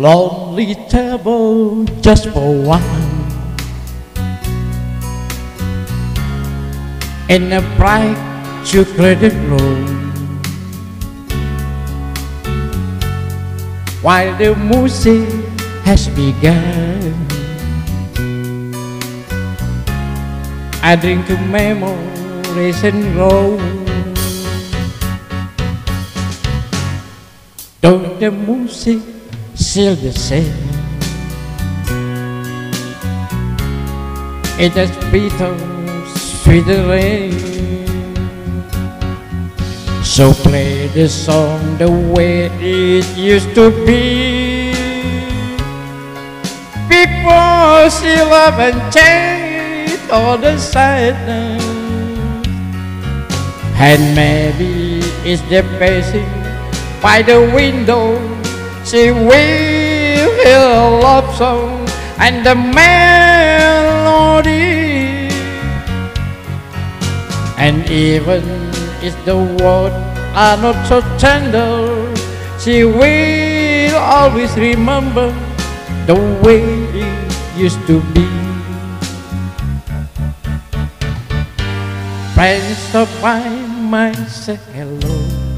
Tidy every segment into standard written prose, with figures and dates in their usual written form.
lonely table just for one, in a bright chocolate room, while the music has begun. I drink to memories and grow. Though the music still the same, it has bitter sweet rain. So play the song the way it used to be, before she love and changed all the sadness. And maybe it's the passing by the window, she will hear a love song and the melody. And even if the words are not so tender, she will always remember the way it used to be. Friends stop by might say hello,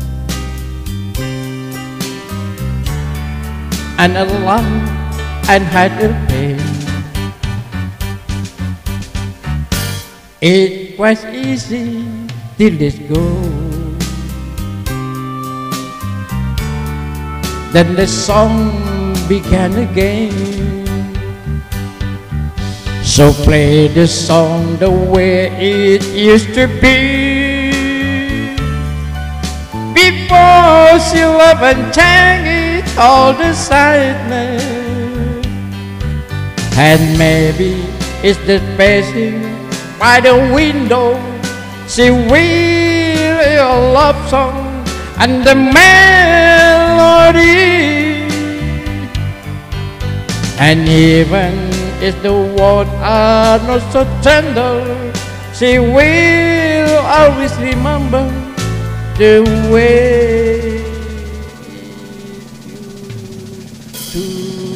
and a laugh and had a pain. It was easy till this go. Then the song began again. So play the song the way it used to be, before she love and changed all the sadness. And maybe it's the passing by the window, she will hear a love song and the melody. And even if the words are not so tender, she will always remember the way it used to